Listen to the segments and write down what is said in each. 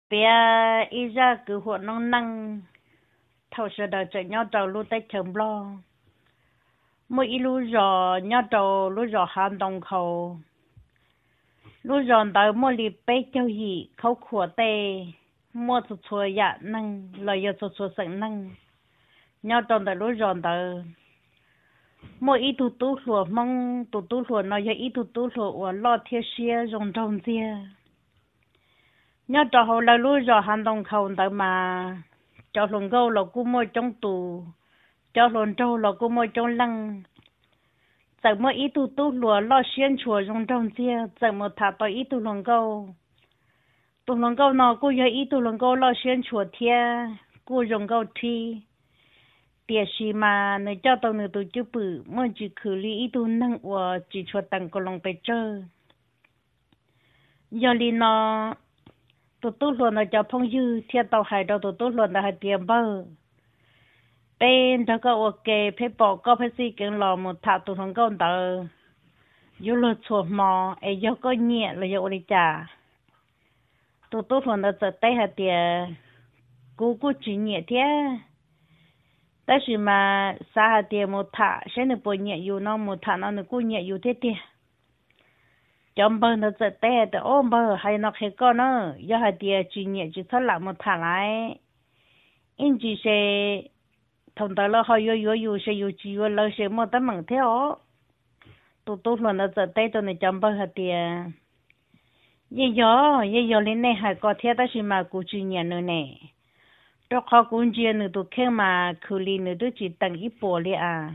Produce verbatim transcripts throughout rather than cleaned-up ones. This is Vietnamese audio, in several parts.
bia ý ra cứ hoạt nông năng thầu sợ đời chạy nhau trầu lu tay chấm lo mỗi ý lu giò nhau trầu lu giò hàn đồng khẩu lu giò tới mỗi lì bé châu gì khâu khua tê mua sụt sùa dạ năng lời giờ sụt sùa sẵn năng nhau trầu tới lu giò tới mỗi ý tụ tụ lùa mong tụ tụ lùa nói giờ ý tụ tụ lùa lo thiê xia rong rong xia nhớ cho họ là lúa rồi hành động không tới mà cho luôn câu là cú môi trong tù cho luôn trâu là cú môi trong lăng giờ mới ít tu tu lúa lo xuyên chùa trong trong kia giờ mới thả tới ít tu luôn câu tu luôn câu nó cú giờ ít tu luôn câu lo xuyên chùa thia cú dùng câu thi tiệt gì mà người cho tao người tu chữ bự mới chỉ khử lý ít tu năng của chỉ chùa tầng của lòng bề chơi giờ li nó tụt tụt luôn là cho phong dư thiên tàu hải đâu tụt tụt luôn là hai tiền bơ bên đó có ok phải bỏ có phải gì cái lò một thạo tụt không có tờ vô lượt chuột mò ấy vô có nhẹ là vô đi trả tụt tụt luôn là giờ tay hai tiền cú cú chỉ nhẹ thế但是嘛啥hai tiền một thạo sẽ được bồi nhẹ vô nó một thạo nó được cú nhẹ vô thế tiền chọn bơ nó sẽ té để ôm bơ hay nó khi có nó do hai tia chỉ nhẹ chỉ thoát lại một thằng lại in chỉ sẽ thông tới là họ yo yo yo sẽ yo chỉ yo lâu sẽ một tấm bằng theo tụt tụt luôn nó sẽ té cho nên chọn bơ hai tia ye yo ye yo lên này hay có theo ta chỉ mà cụ chỉ nhẹ nữa nè cho họ cũng chỉ nữa tụt khen mà khử li nữa tụt chỉ tặng ít bộ li à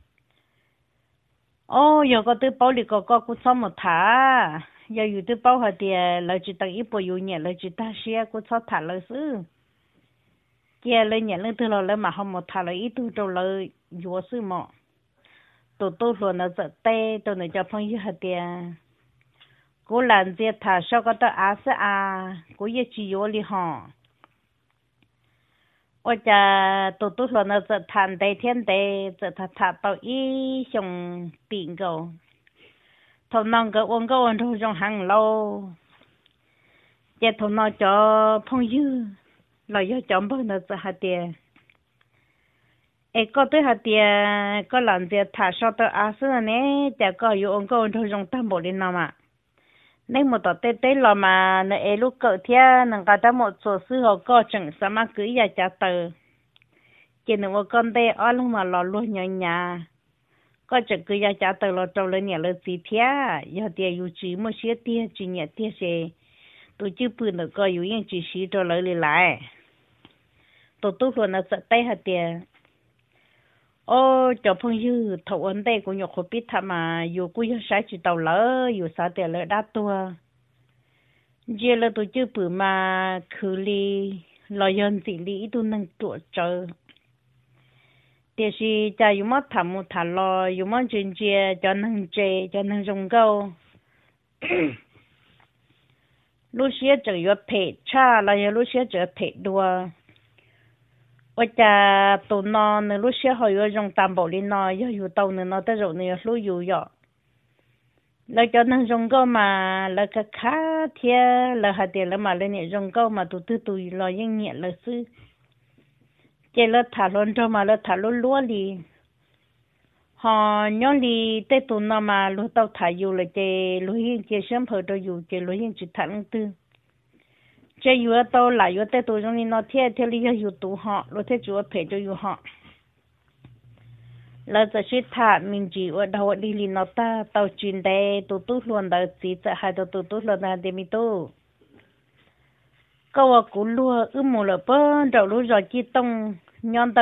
ô giờ có tư bảo thì có có cũng xong một thả giờอยู่tư bảo hồi thì lời chỉ tặng ít bộ yêu nhẹ lời chỉ ta xia cũng xong thả lời sư kia lời nhẹ lời tư lời mà không một thả lời ít tư trâu lời vô sư mọ tổ tổ luôn nó giật tê tôi nói cho phong yêu hồi thì cố làm gì thả sao có tao á sẽ à cố yêu chỉ vô li họ ôi cha tổ tổ luôn nó giật thành đầy thiên đầy giật thả thả tao ý xong tiền cầu thằng non cái uống cái uống thôi trong hàng lâu cha thằng non cho phong dư là do chọn bao nó giật hạt tiền ấy có tới hạt tiền có làm gì thả sao tao á sẽ nè cha có yêu uống cái uống thôi trong tam bộ lên nào mà nên một tờ tê tê là mà nè lúc cỡ thia nâng cả ta một số sư họ có chẳng sao mà cứ ya trả tờ chỉ nâng một con tê ở lúc mà lò luôn nhỏ nhà có chẳng cứ ya trả tờ lò trâu lên nhà lên gì thia giờ thì yêu chỉ một些tiền chỉ nhẹ tiền sẽ tôi chưa bự nữa có yêu những chỉ sĩ cho lấy lại tôi tôi luôn là sợ tay hạt tiền ô cho phong dư thầu ấn đây cũng nhọc khó biết tham mà dù cũng yêu sai chỉ tàu lỡ dù sao tiền lỡ đắt tua giờ là tôi chưa bự mà khử li lo dân gì lý tôi nâng tuổi chờ thì si cha dù mất thầm một thằng lo dù mất chuyện chia cho nâng chê cho nâng dùng câu lúc xưa chờ yêu phê cha là lúc xưa chờ phê đua ôi cha tụi nó nữa lúc xưa họ yêu dùng tam bảo lên nó yêu yêu tàu nữa nó tới rồi nữa lúc yêu yêu là cho nên dùng câu mà là cái khá thiệt là hạt tiền là mà lên này dùng câu mà tụi tụi tụi lo những nhẹ là sư chỉ là thả luôn cho mà là thả luôn luôn đi họ nhớ đi tới tụi nó mà lúc tàu thả yêu là chỉ lúc hiện chỉ sớm hồi tôi yêu chỉ lúc hiện chỉ thả lăng tư chỉ yêu tàu lại yêu tới tụi chúng nó thiệt thiệt lý yêu tụi họ lúc thế chúa phải cho yêu họ làจะชิดถาดมินจีว่าดาวดีลีนอต้าเตาจีนเดตุตุลวนดาวจีจะหายตัวตุตุลวนดาวเดมิโตก็ว่ากูลัวอึมหมดเลยเปิ้นเรารู้จอจีตงย้อนเต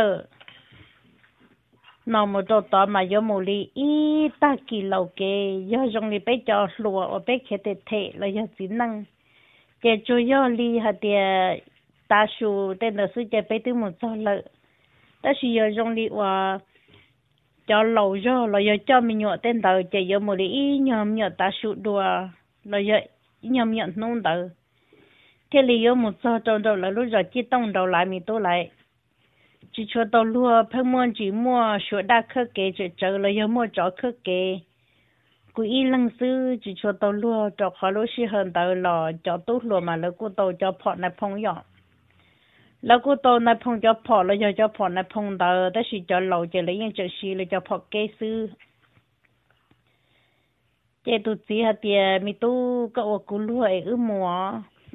อนอมตัวต่อมายอมูลีอีตากีเหลาเกยอจงลีไปจอลัวว่าไปเคเตเทแล้วยอจีนังเจจูยอลีหาเดียตาชูเต้นซื้อเจไปตื้อหมดจอเลยแต่สิยอจงลีว่าcho lâu rồi là giờ cho mình nhọ tên tờ chạy giờ một đi nhom nhọ ta sụt đùa là giờ nhom nhọ nông tờ thế là giờ một số trong đầu là lúc giờ chỉ tông đầu lại mình tôi lại chỉ cho tàu lúa phải mua chỉ mua sữa đa khơi kế chỉ chờ là giờ mua chó khơi kế cú y lăng sư chỉ cho tàu lúa cho khó lúa xí hơn tàu lò cho tốt lúa mà lỡ cú tàu cho phọ này phong dọn lỡ cú tàu này phong cho phọ lỡ cho cho phọ này phong tàu đó chỉ cho lầu chỉ lấy những chữ xí lỡ cho phọ kế sư chế tụt xí hạt tiền mi tu có cú lúa ấy ư mùa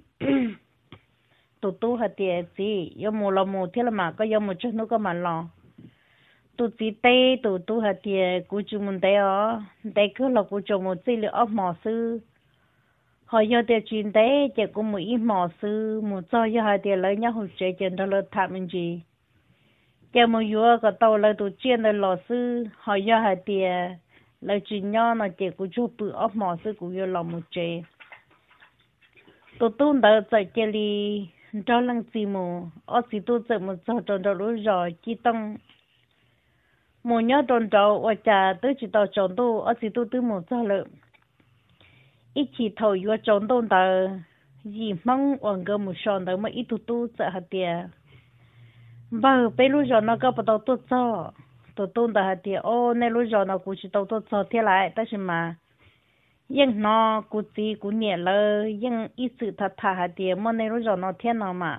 tụt tu hạt tiền gì yêu mùa là mùa thế là mà có yêu mùa trước nó có mà lò tụt chỉ tê tụt tu hạt tiền cú chú muốn tê ó tê cứ là cú chú một gì là ấp mỏ sư họ giờ tiền chuyên tê chỉ có một ít mỏ sư một cho giờ hạt tiền lấy nhau hỗ trợ trên đó là thảm mình gì cái một vừa cái tàu là tụt chuyên là lò sư họ giờ hạt tiền lấy chuyên nhau nó chỉ cú chú bự ấp mỏ sư cú giờ làm một chế tụt tu đã chạy cái li cho lăng xì mù ở xì tu chạy một giờ tròn tròn rồi rồi chỉ tông một nhớ tròn tròn ở nhà tới chỉ tàu tròn tu ở xì tu tới một giờ lợ ít chỉ thầu vừa tròn tu đã gì mong ở gần một sòn đó mà ít tu tu chạy hạt tiền bờ bây lúc giờ nó có bắt đầu tu cho tu tu đã hạt tiền ô nên lúc giờ nó cũng chỉ tàu tu cho thế lại tại sao mà nhưng nó cũng chỉ cũng nhẹ lơ nhưng ít sự thật thà hạt tiền mà nên lúc giờ nó thiên nào mà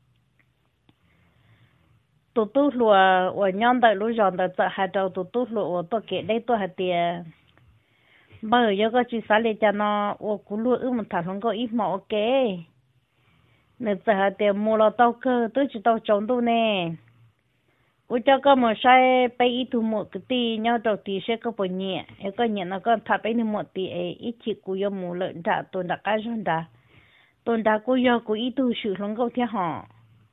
tụt tụt lúa ở nhon tại lúc giờ tại chợ hạt đầu tụt tụt lúa tôi kể đây tôi hạt tiền bởi giờ có chỉ xả lên cho nó ở cú lúa ư một thằng không có ít mà ok nên chợ hạt tiền mua lo tàu cơ tôi chỉ tàu trống tôi nè u cho có một sai bay ít thu một cái tí nhau đầu tí sẽ có bao nhẹ cái có nhẹ nó có thà bay được một tí ấy ít chỉ cú yo mua lợn đã tuần đã cái rồi đã tuần đã cú yo cú ít thu sự không có theo họ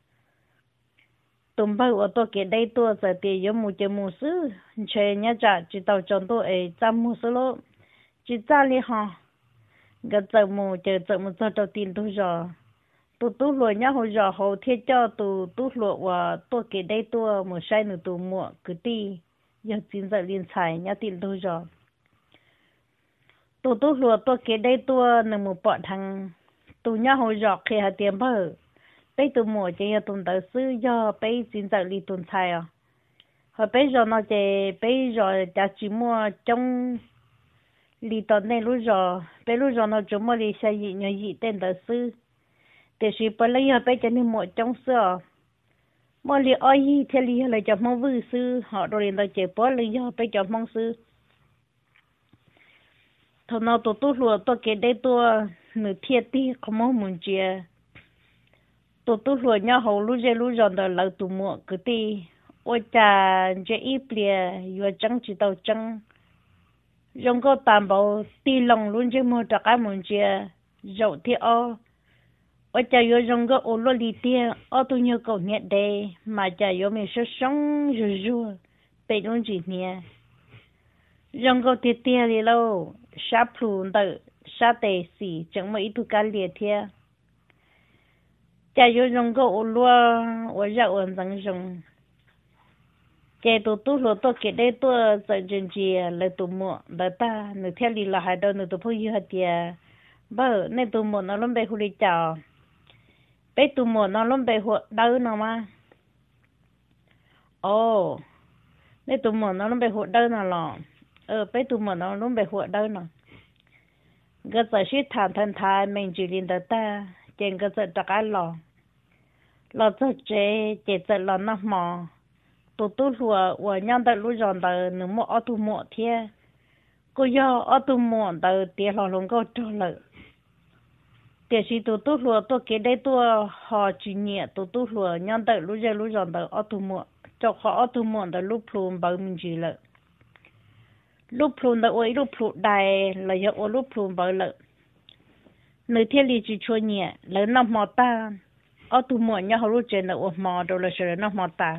tuần bao ở tôi cái đây tôi giờ thì yo mua chơi mua sư chơi nhá trả chỉ tàu chọn tôi ấy trăm mua sư lô chỉ trả li họ cái giờ mua chơi giờ mua giờ đầu tiên tôi rồi tụ tụ lúa nhá hồi giờ hồi thiết cho tụ tụ lúa và tôi cái đây tôi một sai nữa tụ mua cứ đi giờ chín giờ liên xài nhá tiền tôi rồi tụ tụ lúa tôi cái đây tôi nằm một bọn thằng tụ nhá hồi giờ khi hạt tiền bơ bây tụ mua chỉ tụ tới xứ giờ bây chín giờ liên tụ xài à hồi bây giờ nó chỉ bây giờ đã chỉ mua trong li tận này lúc giờ bây lúc giờ nó chỉ mua li xài gì nhớ gì tên tới xứ để sĩ bây lấy họ bây giờ nên một trong số mà li oi hi theo li là cho mong vư sư họ rồi đến chế bỏ li họ bây giờ mong sư thằng nào tụt tụt lùa tôi kể đây tôi nửa thiệt đi không mong muốn chia tụt tụt lùa nhau hầu lú dê lú giòn đời lâu tụt muộn cứ đi ôi cha dễ ít bìa vừa trắng chỉ tàu trắng giống có tạm bảo ti lòng luôn chứ mua trả cái muốn chia dậu thì o ở cha yo rong go ô lô li tia ở tu nhớ cầu nhẹ đây mà cha yo mình sẽ sống rù rù bị luôn gì nè rong go tia tia đi lâu sáp phun tự sát tề xì chẳng mấy tu cá liệt thia cha yo rong go ô lô ở ra ở răng rong cái tu tu lô tu cái đây tu sợ chuyện gì là tu mua là ta nửa theo đi là hai đôi nửa tu phụ yêu hạt tia bơ nên tu mua nó luôn bị huli chào bé tụi mình nó luôn bị hụt đau nó mà, ồ, bé tụi mình nó luôn bị hụt đau nó lò, ờ bé tụi mình nó luôn bị hụt đau nó, cái giờ shit thàn thàn thàn mình chỉ liên tới ta, trên cái giờ đặt cái lò, lò giờ chế chế giờ lò nó mò, tụi tụi lùa và nhau tới lùi giòn tới nửa một ở tụi một thế, cô do ở tụi một tới tiền lò luôn có trâu lợi. Để sĩ tụ tụ lúa tụ cái đây tụ họ chỉ nhẹ tụ tụ lúa nhon tới lúa dây lúa giòn tới ở tụ muộn cho họ ở tụ muộn tới lúc plum bao mình chỉ lợi lúc plum tới ôi lúc plum đầy là do ôi lúc plum bao lợi nơi thiên lý chỉ cho nhẹ lấy năm mỏ ta ở tụ muộn nhau họ lúc trên là ôi mỏ rồi là sẽ năm mỏ ta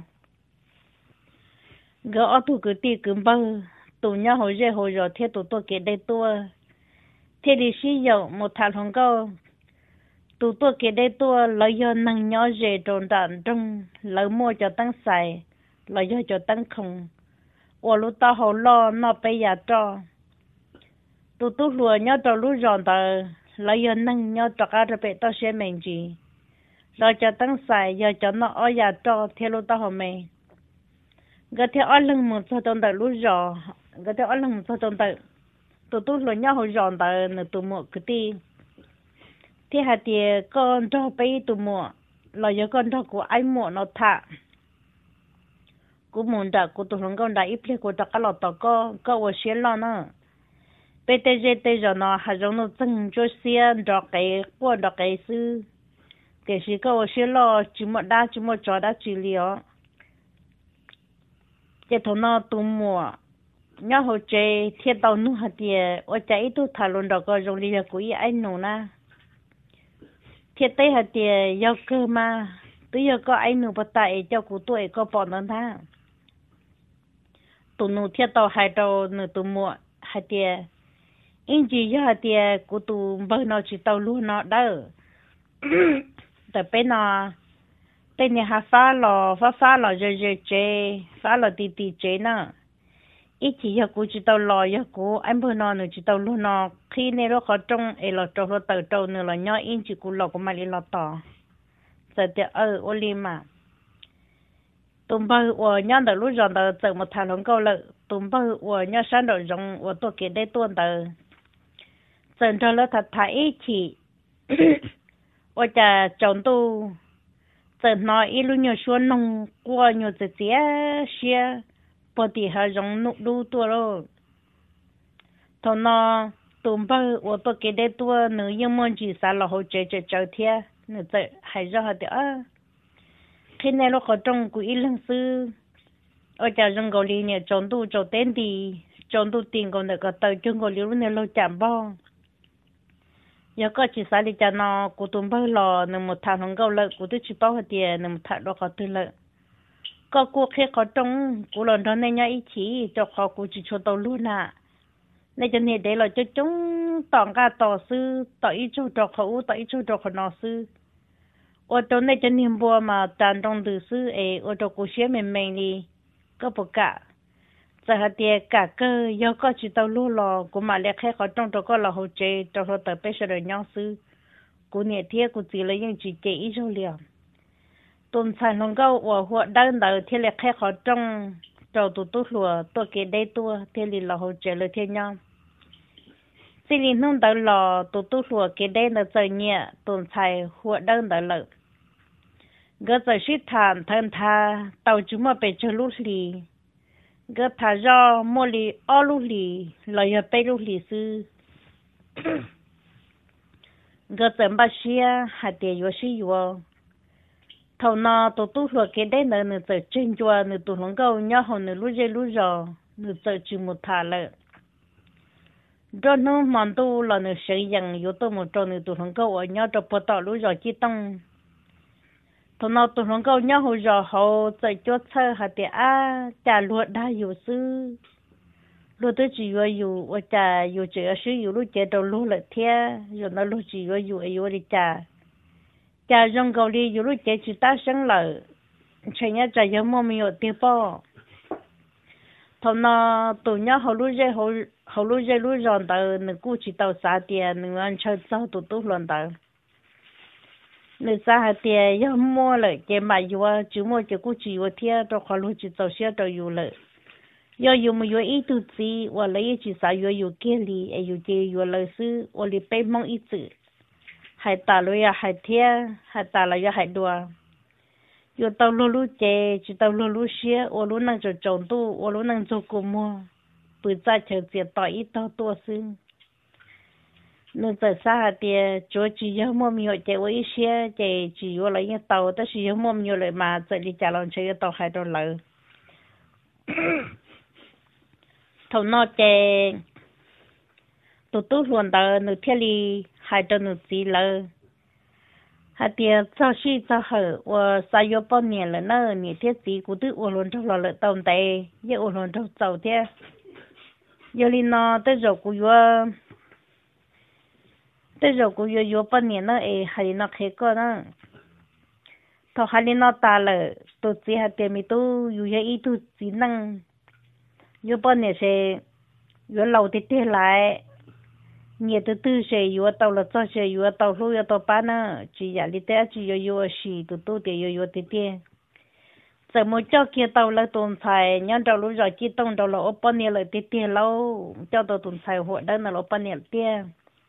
gỡ ở tụ cứ tì cứ bao tụ nhau họ dây họ rồi thế tụ tụ cái đây tụ thiên lý sĩ dầu một thằng không câu tụ tụ cái đây tụ lấy do năng nhỏ dễ trộn đạn trong lấy mua cho tăng xài lấy do cho tăng không ở lúc ta họ lo nó bây giờ cho tụ tụ lúa nhỏ cho lúa giòn ta lấy do năng nhỏ cho cả rồi ta sẽ mình gì lấy cho tăng xài giờ cho nó ở nhà cho theo lúc ta họ mình cái theo ở lưng một số trong đời lúa giò cái theo ở lưng một số trong đời tụi tôi luôn nhau hồi dọn tới nửa tụi mùa cái ti thì hạt thì con cho bé tụi mùa là giờ con cho của anh mùa nó thả của muốn đã của tụi nó con đã ít lên của tất cả lọt tao có có ở xí lo nữa bây giờ bây giờ nó hay giống nó từng cho xiên cho cái của cho cái sư cái gì có ở xí lo chỉ một đá chỉ một chỗ đá chỉ liều cái thằng nó tụi mùa nhớ hồi chơi thiết tàu nu hạt tiền ở chạy tu thả luôn đó có dùng đi là quý anh nô na thiết tây hạt tiền giao cơ mà tới giờ có anh nô bắt tại cho cụ tuổi có bọn nó tha tụ nu thiết tàu hai tàu nửa tụ mua hạt tiền in gì giờ hạt tiền cụ tụ bao nó chỉ tàu luôn nó đỡ tại bên nó bên nhà hạt phá lò phá phá lò rồi rồi chơi phá lò tì tì chơi nữa ít chỉ giờ cô chỉ tàu lò giờ cô anh bữa nọ nữa chỉ tàu luôn nọ khi này nó khó trong ấy là trâu nó tàu trâu nữa là nhỏ in chỉ cô lò của mày đi lò tỏ giờ thì ở ô li mà tụm bao ở nhỏ đầu lúc rồi đầu giờ một thằng không câu lợi tụm bao ở nhỏ sáng đầu rong ở tôi kia đây tuần đầu giờ cho nó thật thấy chỉ ở nhà chồng tu giờ nói ít lúc nhiều xuân nông qua nhiều giờ xía xía bỏ đi hà rong nụ đu tua rồi thằng nó tụm bao ở tôi kia đây tua nữ nhưng mà chỉ sao là hỗ trợ cho cháu thia nữ giờ hay ra hạt à khi này nó có trong của ít lần sư ở nhà rong gò li nè chọn tu chọn tên đi chọn tu tiền còn được có tờ chân gò li lúc này lâu chạm bao giờ có chỉ sao đi cho nó của tụm bao lò nè một thằng không gạo lợi của tôi chỉ bao hạt tiền nè một thằng đó có tư lợi có cuộc khi có trong của lần đó này nhá ý chí cho họ của chỉ cho tàu luôn à nên cho nên để là cho chúng tỏng cả tỏ sư tỏ ý cho cho họ tỏ ý cho cho họ nó sư ở chỗ này cho nên bùa mà tràn trong từ sư ấy ở chỗ của xe mình mình đi có bộ cả giờ hạt tiền cả cơ do có chỉ tàu luôn lò của mà lẽ khác có trong chỗ có là hỗ trợ cho họ tập bây giờ rồi nhau sư của nhà thiê của chỉ lấy những chỉ chỉ ý cho liền tuần sản không có ở họ đơn đầu thì là khách họ trong trâu tụt tụt lùa tôi kể đây tua thì là hỗ trợเลยthiên nhau xin linh không đầu lò tụt tụt lùa kể đây là giờ nhẹ tuần sản họ đơn đầu lợi gỡ giờ shít thàn thân tha tàu chúng mà bị chơi lút lì gỡ thà do mua lì o lút lì lợi giờ bay lút lì sư gỡ giờ ba xia hạt tiền vô xí vô thầu nọ tụi tôi luật cái đấy nữa nữa giờ trên chùa nữa tụi nó câu nhau hồi nữa lúc dây lúc giờ nữa giờ chỉ một thà lợ rồi nó mòn tu là nữa sử dụng yếu tố một trò nữa tụi nó câu ở nhau trong bờ tàu lúc giờ chỉ tông thầu nọ tụi nó câu nhau hồi giờ họ giờ chốt sơ hạt tiền à trả luật đã yếu sư luật tôi chỉ có yếu ở trả yếu chỉ ở sử dụng lúc chế đầu lúc lợi thế rồi nó lúc chỉ có yếu yếu đi trả cha trong gạo đi dù lúc chạy chỉ ta sáng lợi chạy nhá chạy giống mà mình ở tiêu bao thằng nó tụi nhá họ lúc dây họ họ lúc dây lúc ròn tờ nửa cú chỉ tàu xả tiền nửa ăn chơi sau tụi tụi lần tờ nửa xả tiền giống mua lợi cái mà dù chú mua cái cú chỉ ở thiê cho họ lúc chỉ tàu xe tàu dù lợi giờ dù mà dù ít tụi gì hoặc lấy chỉ xả dù dù kia li ai dù chơi dù lợi sư hoặc li bay mong ít sự hai ta lối à hai thia hai ta là do hai đua yo tàu lu lu chè chỉ tàu lu lu xía ô lu năng cho trồng tu ô lu năng cho cô mua bữa ra chờ tiền tỏi ít tao tua xương nên từ xa thì chỗ chỉ có mua nhiều chè với xía chè chỉ có lấy những tàu ta chỉ có mua nhiều lại mà chạy đi trả lòng chơi tàu hai đô lợ thầu nọ chè tụt tụt luôn tàu nửa thiên li hai đứa nữ gì lơ, hạt tiền sau khi sau hở, và sau đó bao nhiêu lần nữa, nhiều thiết gì cũng tự uốn luôn trong lò lợn tôm tây, giờ uốn luôn trong sầu thế, giờ li nó tới rồi cũng vừa, tới rồi cũng vừa vừa bao nhiêu nữa, ấy hay nó khé con nữa, thằng hay nó ta lợ, tụt gì hạt tiền mi tu, vừa giờ ít tụt gì năng, vừa bao nhiêu sẽ, vừa lâu thì tiền lại nhiều thứ tư sẽ yếu tàu là cho sẽ yếu tàu lúc yếu tàu bán nữa chỉ giả lý té chỉ yếu yếu xì tụ tụ thì yếu yếu thì tiền giờ một cho kia tàu là tồn tại nhân đầu lúc rồi chỉ tông đầu là ô bao nhiêu là tiền tiền lâu cho tàu tồn tại hội đó là ô bao nhiêu tiền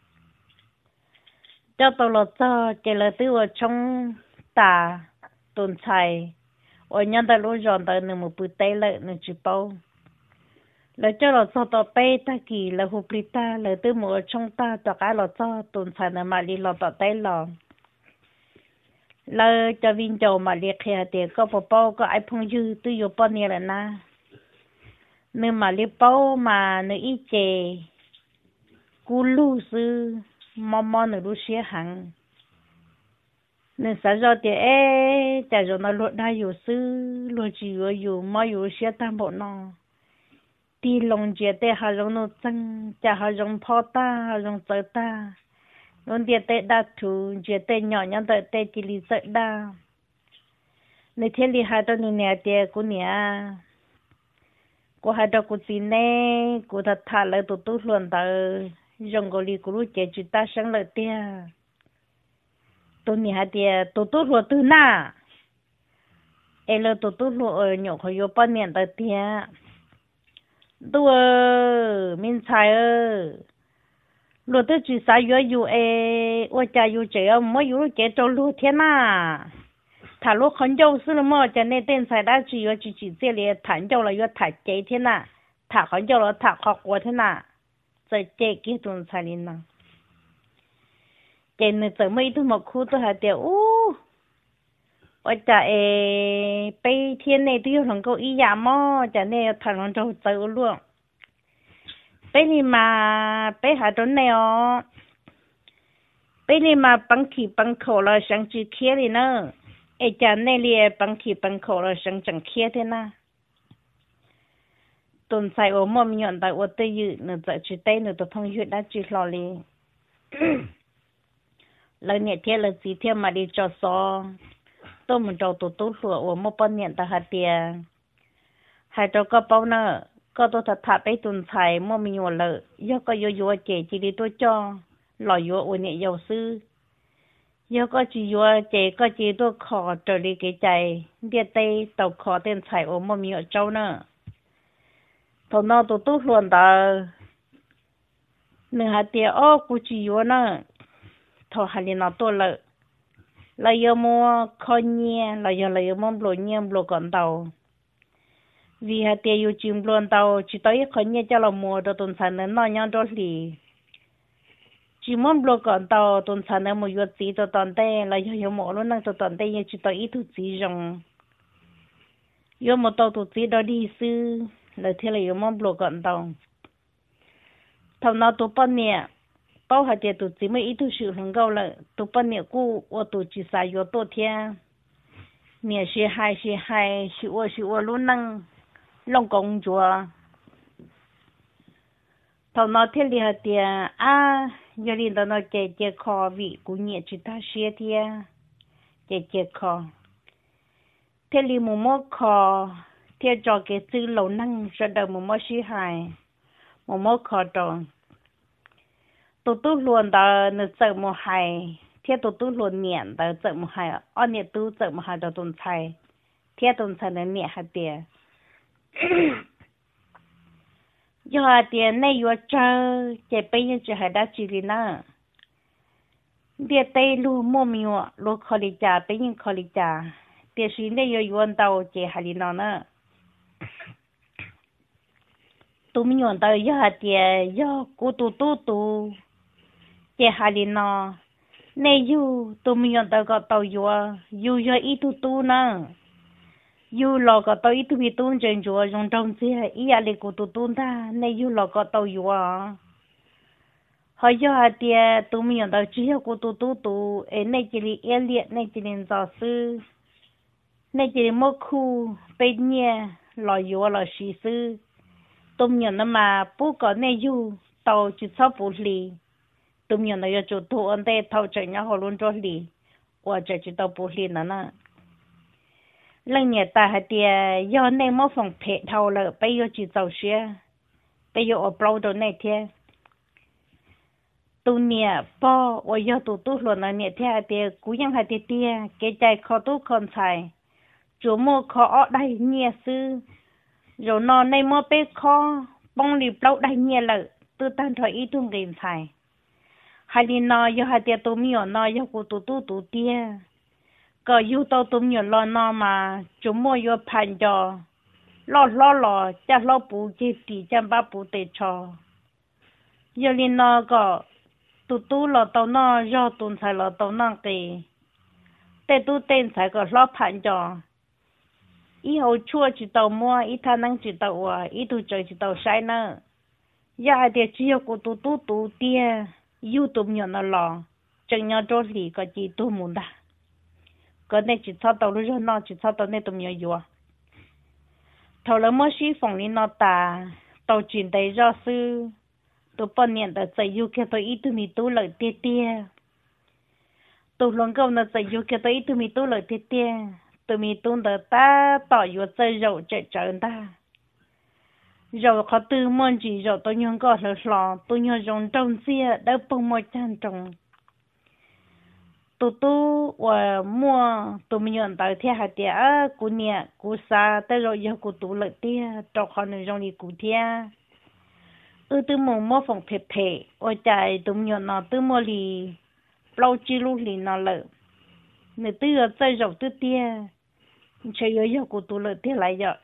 cho tàu là cho chỉ là từ ở trong ta tồn tại ở nhân đầu lúc rồi tàu nằm một bữa tây lại nằm chụp bao là cho là cho tàu bay ta kỳ là hộp lít ta là từ một trong ta cho cái là cho tồn tại là mà đi là tàu tây là là cho viên dầu mà liệt hè thì có bộ bao có ai phong dư tôi vô bao nhiêu là na nên mà liệt bao mà nó ít chè cú lu sư mò mò nó lu xé hàng nên sao giờ thì ê chả rồi nó lột đaอยู่sư lột chỉ ởอยู่màอยู่xé tam bộ nó đi lòng chè tê hà rong nó chăng chả hà rong phò ta hà rong sợ ta luôn địa tệ đa thủ địa tệ nhỏ nhỏ tệ tệ chỉ lý sợ đa nếu thế thì hai đứa nè địa của nè của hai đứa của chị nè của thật thà lại tụt tụt luôn ta dùng cái lý của lúc chơi chúng ta sáng lợi tia tôi nè hai địa tụt tụt luôn từ na em là tụt tụt luôn ở nhỏ khỏi vô bao nhiêu ta tia tôi mình sai ơ lúc đó chỉ sao yo yo ê, tôi cha yo chơi ông mới yo chơi trâu lúa thiên à, thà lúc không châu xưa mà cho nên tên sai đã chỉ yo chỉ chỉ chơi liền thản châu là yo thả chơi thiên à, thả không châu là thả khó quá thiên à, chơi chơi cái tuần sai liền nào, chơi nên chơi mấy thứ mà khu tôi hay tiêu, u, tôi cha ê, bây thiên này tôi không có ý giảm mà, cho nên thằng con trâu chơi luôn. bây giờ mà bây giờ đó này ó bây giờ mà bằng khí bằng khẩu là sang chữ kia đi nữa ấy cha này liền bằng khí bằng khẩu là sang chẳng kia thế na tuần sai ở mồm nhọn tại ở tây dự nữa tại chữ tây nữa tôi thông duyệt đã chữ lò li lời nhẹ thế là gì thế mà đi cho so tôi muốn cho tôi tốt lụa ở một bên nhện ta hạt tiền hai trâu có bao nữa có tôi thật thà bé tuần thầy mua mình nhiều lợi do có vô vô trẻ chỉ đi tôi cho lò vô ổn nhẹ giàu sư do có chỉ vô trẻ có chỉ tôi khó trở đi cái chạy địa tây tàu khó tiền thầy ở mua mình nhiều trâu nữa thầu nó tôi tốt luôn đó nửa hạt tiền ô cô chỉ vô nữa thầu hạt tiền nó tôi lợi là do mua khó nhẹ là do là do mua bồ nhẹ bồ còn tàu vì hạt tiền yêu chim luôn tàu chỉ tới khỏi nhẹ cho là mua đồ tuần sản nên nó nhau đó thì chỉ muốn blo còn tàu tuần sản nên mua yuan gì đồ tuần tây là yêu mua luôn năng đồ tuần tây như chỉ tới ít thứ gì rong yêu một tàu tụt gì đó đi sư là thế là yêu muốn blo còn tàu thằng nào tụt bao nhiêu bao hạt tiền tụt gì mới ít thứ sự hứng câu là tụt bao nhiêu cũ ô tụt chỉ xài yêu tốt thiên nè xe hai xe hai xe ô xe ô luôn năng long công chúa thầu nó thiết lý hạt tiền à giờ đi đó nó chạy chạy kho vị cũng nhẹ chỉ ta xe thia chạy chạy kho thiết lý một mốt kho thiết cho cái sự lâu năng sẽ đầu một mốt xe hai một mốt kho tròn tụt tụt luôn đó nó sợ một hai thiết tụt tụt luôn nhẹ đó sợ một hai ở nhẹ tụt sợ một hai đó tuần thay thiết tuần thay nó nhẹ hạt tiền giờ tiền này vừa chơi chạy bây giờ chỉ hay đã chỉ đi nữa địa tây lu mua miêu lu khó đi trả bây giờ khó đi trả địa xin này vừa vừa tàu chạy hay đi nữa nữa tụi mình vừa tàu giờ tiền giờ cô tu tu tu chạy hay đi nữa này yêu tụi mình vừa tàu có tàu vừa yêu giờ ít tu tu nữa yêu lò có tàu ít bị tuôn trên chùa trong trong xe ý là của tụi tuôn ta nên yêu lò có tàu yêu à hỏi cho hạt tiền tụi mình tàu chỉ của tụi tụi tụi ấy này chỉ là liệt này chỉ là giáo sư này chỉ là một khu bên nhà lò yêu lò sĩ sư tụi mình nó mà bố có này yêu tàu chỉ sáu bố lì tụi mình nó cho tụi anh đây thâu chạy nhau họ luôn cho lì và chạy chỉ tàu bố lì nữa nè lần nhẹ ta hạt tiền do này mất phòng phê thâu là bây giờ chỉ giàu xe bây giờ ở bao đồ này thế tu nhẹ po ở giờ tu tu luôn là nhẹ thế hạt tiền cú yang hạt tiền tiền cái trái khó tu còn xài chúa mua khó ở đây nhẹ sư rồi nó này mua bé khó bông lì lâu đây nhẹ lợ từ tan thoại ít tung game xài hai đi nó do hai tia tôm nhỏ nó do của tụ tụ tụ tia có yêu tao tôm nhỏ lo nó mà chúa mua vô pan cho lo lo lo cha lo bù chi tì cha ba bù tê cho giờ lên nó có tụ tụ lo tao nó do tuần xài lo tao nó kì tê tụ tên xài có lo pan cho ý hậu chua chỉ tàu mua ý thà năng chỉ tàu à ý tu chơi chỉ tàu sai nữa giờ hai tia chỉ có của tụ tụ tụ tia yêu tôm nhỏ nó lo chẳng nhau cho lì có chỉ tu muốn đã cái này chỉ sao tàu lúc nó chỉ sao tàu này tôm nhỏ vừa thầu là mới xí phòng đi nó ta tàu chuyển tới do sư tụ bao nhiêu đã xây yêu kia tôi ít tu mi tu lợi tia tia tụ lòng câu nó xây yêu kia tôi ít tu mi tu lợi tia tia tu mi tu đã ta tỏ yêu xây dầu chạy chạy ta rồi họ từ môn gì rồi tôi nhung có là lò tôi nhung dùng trong xe đã bông một chân trồng tụ tụ và mua tụ mình nhận tới theo hạt địa cú nhẹ cú sa tới rồi giờ cú tụ lợi tia trong họ nên dùng đi cú theo ư từ mùng mua phòng phê phê ở chạy tụ mình nhận nó từ mua lì lâu chi lúc lì nó lợi người từ ở chơi rồi từ tia chơi ở giờ cú tụ lợi tia lại giờ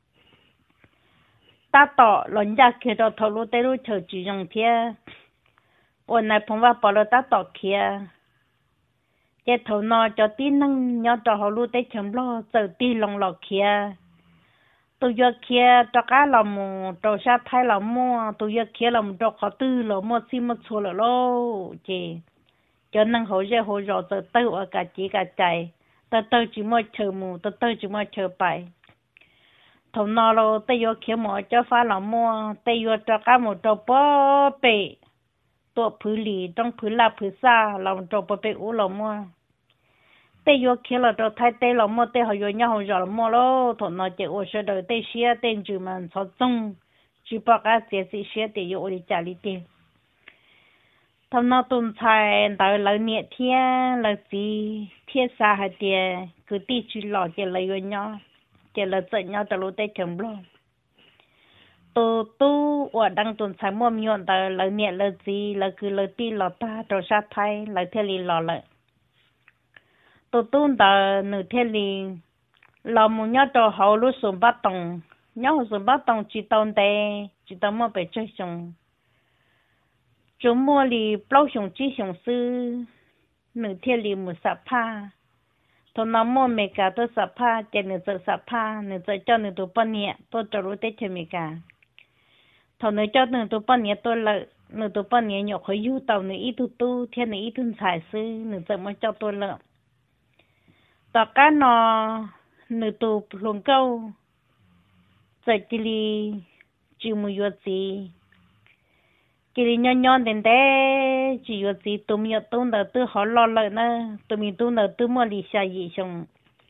ta tỏ lần ra kia cho thầu lúa tê lúa chờ chỉ dùng kia ôn này phong va bỏ lúa ta tỏ kia cái thầu nọ cho tin năng nhớ cho họ lúa tê chấm lo chờ tin lòng lọ kia tôi giờ kia cho cá lòng cho sa thái lòng mua tôi giờ kia lòng cho họ tư lòng mua xí mất số lô chị cho năng hỗ trợ hỗ trợ từ từ ở cả chỉ cả chạy từ từ chỉ mua chờ mù từ từ chỉ mua chờ bài thầu nọ lo tây yo kia mua cho phá lòng mua tây yo cho cá một trâu bò bểตัวผือหลีต้องผือลาผือซ่าเราจะไปไปอู้เรามั่วเตยโอเคเราจะไทยเตยเรามั่วเตยหอยเนี่ยหอยเรามั่วแล้วถอนเราจะโอเสดเตยเสียเตยจูมันสอดจงจีปากาเสียสิเสียเตยโอริจาริเตทำเราตุนชายแต่เราเนี่ยเทียเราสีเทียสาหัสเดียคือตีจีหล่อจะเลยเนี่ยจะเราเจอเนี่ยจะรู้เตยจำลองตัวตู้ว่าดังตุนสายมั่วมีวันแต่เราเนี่ยเราจีเราคือเราตีเราตาตัวชาติไทยเราเทลีเราเลยตัวตู้แต่หนึ่งเทลีเรามุ่งยอดตัวเขารู้สมบัติตรงยอดสมบัติตรงจีตอนเดจีตอนมั่วไปช่วยชงจุ่มมั่วลีเปล่าชงจีชงซื้อหนึ่งเทลีมุสภาทนน้ำมั่วเมกาตัวสภาเจหนึ่งเจอสภาหนึ่งเจอเจ้าหนึ่งตัวปนเนี่ยตัวจะรู้ได้เชมิกาthầu nơi cho nửa tụ bao nhiêu tôi lợi nửa tụ bao nhiêu nhọc khối du tàu nửa ít tu tu thiên nửa ít tu xài sư nửa giờ mới cho tôi lợi tao cá nọ nửa tụ luồng câu giờ chỉ li chỉ mua yuột gì chỉ li nhon nhon đến đấy chỉ yuột gì tụi mình tu nửa tu họ lo lợi nữa tụi mình tu nửa tu mua li xài gì xong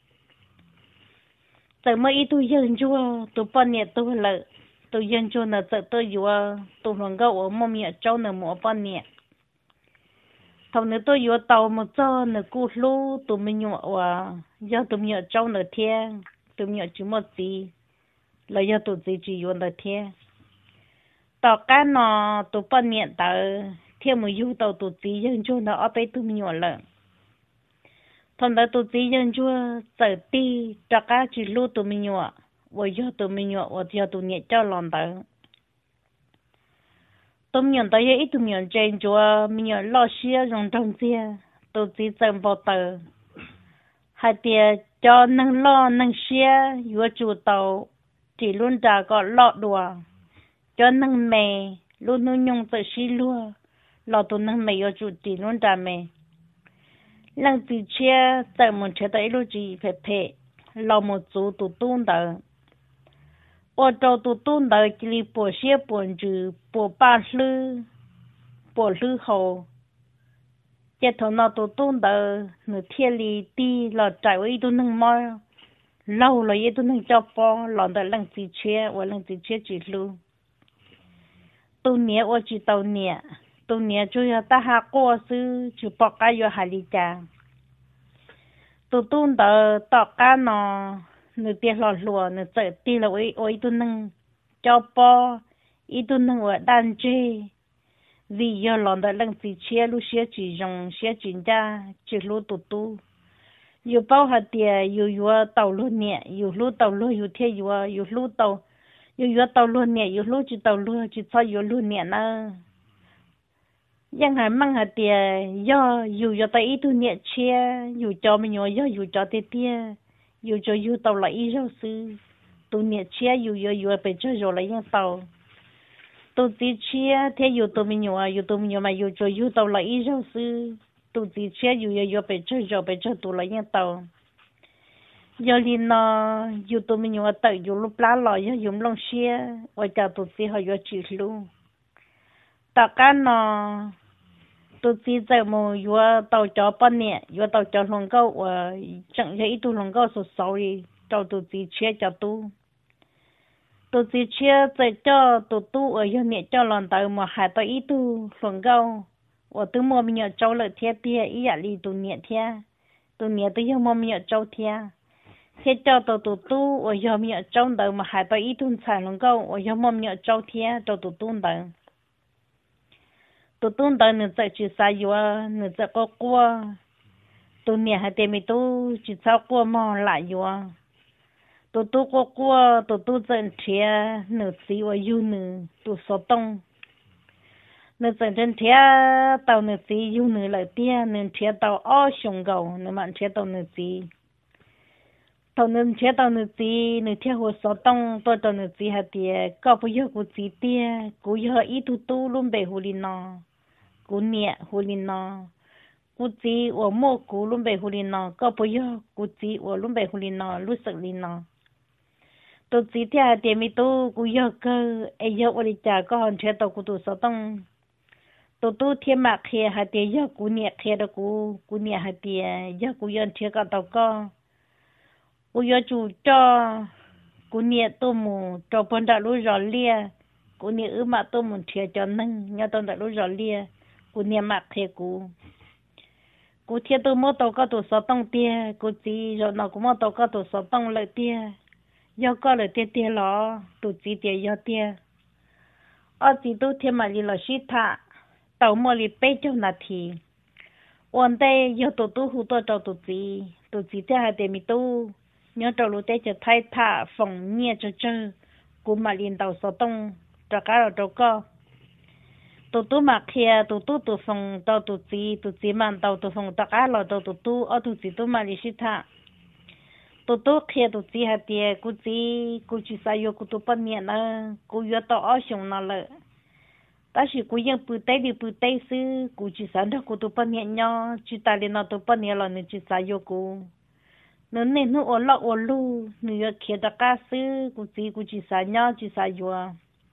giờ mới ít tu dân chua tụ bao nhiêu tôi lợi tôi dân cho nó sợ tôi vừa tôi lòng gạo ở mồm miệng cho nó mua bao nhiêu thằng nữa tôi vừa tàu một cho nó cút lú tôi mình nhọ và do tôi nhọ cho nó thiên tôi nhọ chỉ một gì là do tôi chỉ chỉ vừa nó thiên tàu cá nó tôi bao nhiêu tàu thiên một du tàu tôi chỉ dân cho nó ở bên tôi nhọ lợn thằng đó tôi chỉ dân cho sợ ti cho cá chỉ lú tôi mình nhọ我要都没有，我要都捏着浪的。都没有，到也一都没有真做，没有老师用中些，都只真不得。还得叫能老能写，有主导，只论这个老多，叫能美，路能用这些路，老多能没有主只论这美。人之前在门前的一路只拍拍，老么做都懂的。我找到东道这里播些播剧播八十播十号，这头那到东道那天里地老在位都能买，老了也都能找包，老的冷子缺，我冷子缺几路。多年我知道年，多年就要打下过世，就把家要下里家。到东道到家呢。 nửa tiền lò lùa nửa tự tiền là ôi ôi tôi nâng cho po ý tôi nâng ở đan chê vì giờ lòn đã lần gì chia lu chia chỉ dùng chia chỉ ra chỉ lu tụ tu yêu bao hạt tiền yêu yêu tàu lu nhẹ yêu lu tàu lu yêu thế yêu yêu lu tàu yêu yêu tàu lu nhẹ yêu lu chỉ tàu lu chỉ cho yêu lu nhẹ naยังหามั่งหาเตียย่ออยู่ย่อแต่อีตัวเนี่ยเชียอยู่จอมันย่อย่ออยู่จอเตี้ยเตี้ยอยู่จออยู่เตาละอีเจ้าซื้อตัวเนี่ยเชียอยู่ย่ออยู่ไปเจ้าย่อละยังเตาตัวจีเชียเที่ยอยู่ตัวมันย่ออยู่ตัวมันย่อมาอยู่จออยู่เตาละอีเจ้าซื้อตัวจีเชียอยู่ย่ออยู่ไปเจ้าย่อไปเจ้าตัวละยังเตาย่อลินออยู่ตัวมันย่อเตาอยู่ลูกปลาลอยย่ออยู่ลงเชียว่าจะตัวจีเขาย่อจีลูตากันนอtôi chỉ giờ mà vừa tàu chó bận nè vừa tàu chó lồng câu và chẳng thấy tôi lồng câu số sáu đi tàu tôi chỉ chia cho tôi tôi chỉ chia cho cho tôi tu ở dưới nè cho lần tàu mà hai tàu ít tôi lồng câu và tôi mua mình cho lợi thiệt thiệt ý là đi tôi nè thiệt tôi nè tôi giờ mua mình cho thiệt thiệt cho tôi tôi tu ở dưới mình cho tàu mà hai tàu ít tôi xài lồng câu ở dưới mua mình cho thiệt cho tôi tu tàu tôi tuân tới nửa giờ chỉ sai vô nửa giờ có qua tôi nhẹ hai tiền mi tôi chỉ sao qua mò lại vô tôi tôi có qua tôi tôi dần chia nửa xí và yêu nửa tôi số tông nửa dần trên chia tàu nửa xí yêu nửa lại tia nửa chia tàu ó sùng gầu nửa mặn chia tàu nửa xí tàu nửa chia tàu nửa xí nửa chia hồ số tông tôi tàu nửa xí hai tiền có bây giờ của xí tia của giờ ít tu tu luôn bể hồ linh nọ cú nhẹ hồ linh nọ cú chỉ ở mua cú luôn bể hồ linh nọ có bây giờ cú chỉ ở luôn bể hồ linh nọ lúc sợ linh nọ tôi chỉ theo tiền mi tu cú giờ cơ ai giờ ở đây chả có hòn chơi tàu cú tu sáu tông tôi tu thêm mạc kia hai tiền giờ cú nhẹ kia đó cú cú nhẹ hai tiền giờ cú giờ chơi cả tàu co cú giờ chủ cho cú nhẹ tôi mù cho bọn đã lúc rồi lia cú nhẹ ư mà tôi muốn chơi cho nâng nhớ tôi đã lúc rồi lia cú nhẹ mạc kia cú cú thiệt tôi mua tàu có tàu sáu tông tia cú chỉ rồi nó cũng mua tàu có tàu sáu tông lợi tia do có lợi tia tia lo tụ chỉ tia do tia ở chỉ tôi thêm mà đi là shit thà tàu mua đi bé cho nà thì ổn đây do tụ tu hú tôi cho tụ chỉ tụ chỉ tia hai tiền mi tu nhớ tàu lúa tết cho thay thà phòng nhẹ cho chơi cú mà liền tàu sáu tông cho cá rồi cho co tụ tu mà kia tụ tu tụ phòng tàu tụ chỉ tụ chỉ mà tàu tụ phòng cho cá rồi tàu tụ tu ở tụ chỉ tu mà đi shit thà tụ tu kia tụ chỉ hai tiền cú chỉ cú chỉ sai yo cú tu bận nhẹ nữa cú yo tàu ở xong nó lợi ta chỉ cúยังปืนเต้ดิปืนเต้ซื้อกูchỉ sản đó cú tu bận nhẹ nhau chỉ ta lên nó tu bận nhẹ là nên chỉ sai yo cú nên nên nó ở lọ ở lu nữa kia ta cáซื้อกูchỉกูchỉ sai nhau chỉ sai yo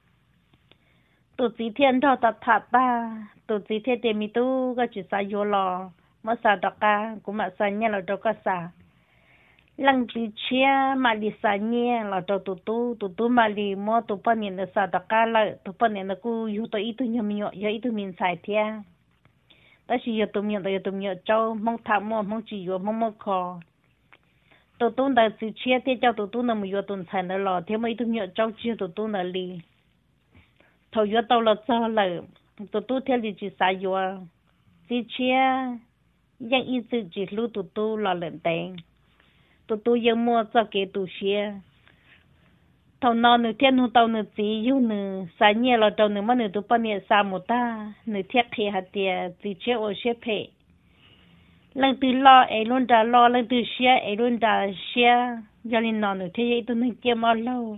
tụ chỉ thiên đó ta thà ta tụ chỉ thiên tiền mi tuก็chỉ sai yo lo mà sa đó cáกูmà sai nhẹ là đó cá sa lăng chỉ chia mà đi sa nhẹ là đó tụ tu tụ tu mà đi mua tụ bận nhẹ là sa đó cá lại tụ bận nhẹ làกูอยู่ตัวอีตัวnhầm nhọ giờอีตัวmình sai thia ta chỉ giờ tụ nhọตัวnhọ châu mong thảm mua mong chỉ yo mong mong kho tụ tu đã chỉ chia thế cho tụ tu nó mới yo tuần sai nó lò thế mấy tụ nhọ châu chia tụ tu nó li thầu yo tàu là sao lại tụ tu theo đi chỉ sai yo chỉ chia yang ý tự chỉ lu tụ tu là lợn tèng tụ tuยังmua cho cái tụ chia thầu nó nửa thiên hú tàu nửa chỉ yêu nửa sai nhẹ là tàu nửa mà nửa tụ bận nhẹ sa một ta nửa thiết khi hạt tiền chỉ chia ở chia phe lần từ lo ấy luôn đã lo lần từ chia ấy luôn đã chia cho nên nó nửa thế vậy tụ nửa kia mà lâu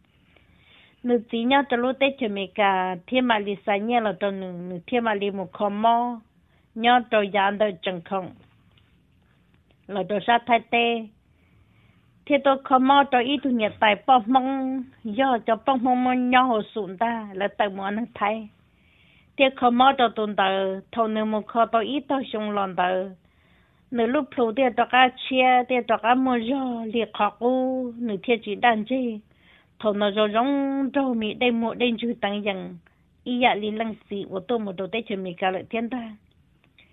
nửa chỉ nhau cho lúc tết cho mấy cả thiên mà đi sai nhẹ là tàu nửa nửa thiên mà đi một con mò nhau tàu giàn tàu chẳng không là tàu sát thái tê thế tôi không mò cho ít thu nhập tài bom mong do cho bom mong mong nhau hồ sụn ta là tài muốn nó thay thế không mò cho tồn tờ thầu nửa một kho tôi ít tôi xong lòn tờ nửa lúc phụ thế cho cá chia thế cho cá mua do liệt khó u nửa thế chỉ đàn chi thầu nó rồi giống trâu mỹ đây một đây chưa tăng dần ý dạ li lăng xì của tôi một đồ tết cho mình cả lợi thiên ta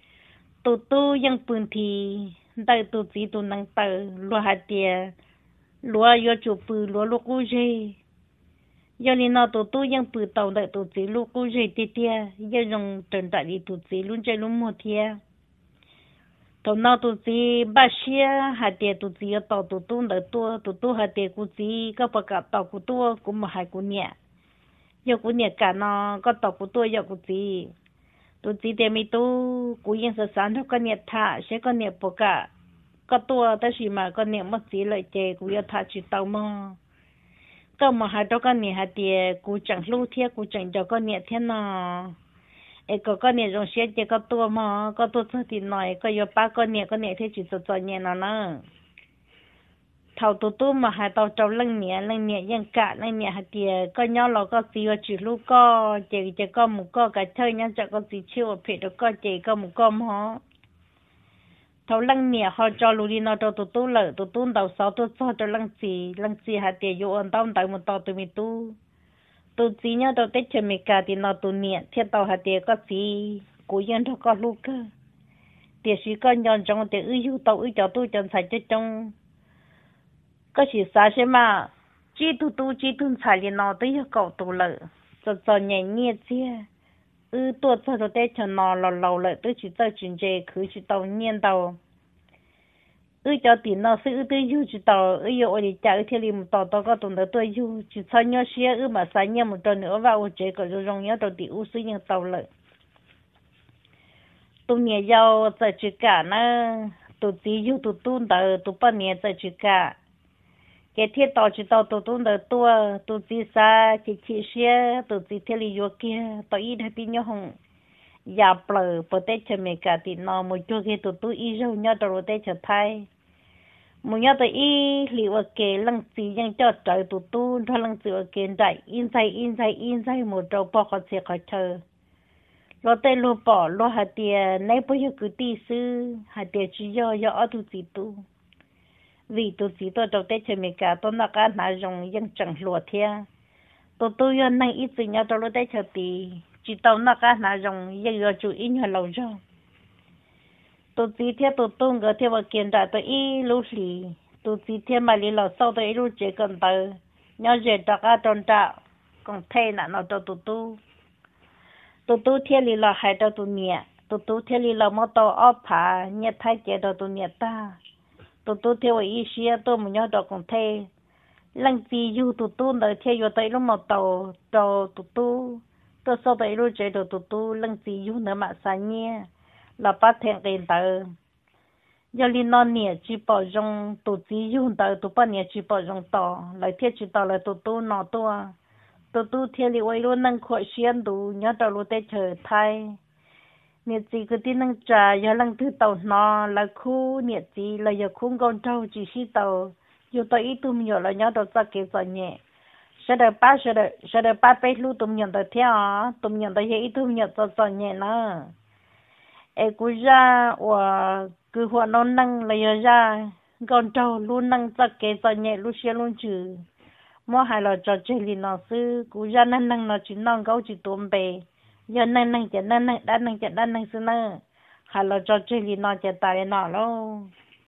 tụ tu ยัง ปืน thì ได้ tụ chỉ tụ năng tờ lo hạt tiền lúa yo chụp bự lúa lúc cú gì giờ này nó tụt tụtยังbự tàu đợi tụt gì lúc cú gì tê tê giờ dùng trần đại đi tụt gì luôn chơi luôn mua thia tàu nó tụt gì ba xia hạt tiền tụt gì tàu tụt tụt đợi tua tụt tụt hạt tiền cú gì có bậc cả tàu cú tua cũng mà hai cú nhẹ giờ cú nhẹ cả nó có tàu cú tua giờ cú gì tụt gì tiền mi tu cúยังสสารเท่ากันเนี่ยท่าใช้ก็เนี่ยปกะก็ตัวแต่สิมาก็เนี่ยมัดสีเลยเจกูจะท่าชิตเอามาก็มาหาตัวก็เนี่ยหาเดียกูจังลู่เทียกูจังเจ้าก็เนี่ยเทียนนอเอก็ก็เนี่ยจงเสียเจก็ตัวมาก็ตัวสักทีหน่อยก็ยป้าก็เนี่ยก็เนี่ยที่จิตใจเนี่ยนะนะเท่าตัวตู้มาหาตัวเจ้าเรื่องเนี่ยเรื่องเนี่ยยังกะเรื่องเนี่ยหาเดียก็ย้อนเราก็สีว่าจิลูกก็เจเจก็หมูก็กระเทยเนี่ยจะก็สีเชี่ยวเผ็ดแล้วก็เจก็หมูก็หม้อthầu lăng nhẹ họ cho lù đi nó cho tụt tụt lợ tụt tụt đầu sáu tụt sáu cho lăng xì lăng xì hạt tiền vô ổn tao tại một tàu tụi mình tu tụt xì nhá tụt tết chơi mình cả thì nó tụt nhẹ thiết tàu hạt tiền có xì cố yên thôi có lúc cơ tiền xì có nhon trong tiền ư ưu tàu ư cho tu chân sai chết trong có xì xa xem mà chỉ tu tu chỉ tu sai thì nó tới cậu tụt lợ cho cho nhẹ nhẹ chia ư tuột cho tụi tết cho nó lâu lâu lại tới chỉ tới chuyện gì cứ chỉ tàu nhiên tàu ư cho tiền nó sẽ ư tới du chỉ tàu ư yêu đi chạy theo đi một tàu tàu có tụi nó tới du chỉ sau nhớ xe ư mà sai nhớ một tuần nữa vào chế có du rong nhớ tàu đi ư xí những tàu lại tụi nhà giàu tại chỉ cả nó tụi tí du tụi tuôn tàu tụi bao nhà tại chỉ cả cái thiết tàu chỉ tàu tụi tuôn tàu tua tụi tí xa chỉ chỉ xe tụi tí theo đi vô kia tàu ít hay tin nhớ không ya plờ bữa tết chơi mấy cả thì nó một chỗ kia tụi tôi ít rồi nhớ tàu tết chơi thay một nhớ tụi ít liệu ok lăng xìยังcho trời tụi tôi thôi lăng xì ok đại in say in say in say một trâu bỏ khỏi xe khỏi chờ lo tết lo bỏ lo hạt tiền nay bây giờ cứ tí sư hạt tiền chỉ do do ở tụi gì tu vì tụi gì tôi trâu tết chơi mấy cả tôi nó cả nãy dùngยังchẳng lúa thia tụi tôi giờ nay ít gì nhớ tàu tết chơi tí chỉ tàu nó cả nãy dùng giờ giờ chú ý nhiều lâu rồi tôi chỉ theo tôi tung cái theo vào kiến trả tôi ý lúc gì tôi chỉ theo mà đi là sau tôi lúc chỉ cần tới nhớ về đặt ở trong trại còn thay là nó cho tôi tu tôi tu theo đi là hai cho tôi nhẹ tôi tu theo đi là mất tàu ốp phá nhẹ thay chế cho tôi nhẹ ta tôi tu theo ý xia tôi muốn nhớ đó còn thay lần gì dù tôi tu đời theo vô tới lúc một tàu tàu tôi tu tôi sau đấy rồi chế độ tụt tu lăng gì yêu nữa mà sai nhé là bắt thèn tiền tờ giờ li non nhẹ chỉ bảo trong tụt gì yêu tờ tụt bắt nhẹ chỉ bảo trong tờ lại thiết chỉ tờ lại tụt tu nọ tua tụt tu thiết li quay luôn năng khỏi xiên đủ nhớ tờ luôn tết chờ thay nhẹ chỉ cứ tin năng trà giờ lăng thứ tàu nọ là khu nhẹ chỉ là giờ khu con trâu chỉ xí tàu yêu tờ ít tu nhiều là nhớ tờ sa kế sa nhẹ sẽ được ba sẽ được sẽ được ba bé lu tụm nhận được theo tụm nhận được vậy tụm nhận cho cho nhẹ nữa em cứ ra và cứ hoạt nó năng là giờ ra con trâu luôn năng cho cái cho nhẹ lu xe luôn chữ mua hai là cho chơi liền nó sư cứ ra năng năng nó chỉ năng gấu chỉ tụm bè giờ năng năng chỉ năng năng đan năng chỉ đan năng sư nữa hai là cho chơi liền nó chỉ tài nó luôn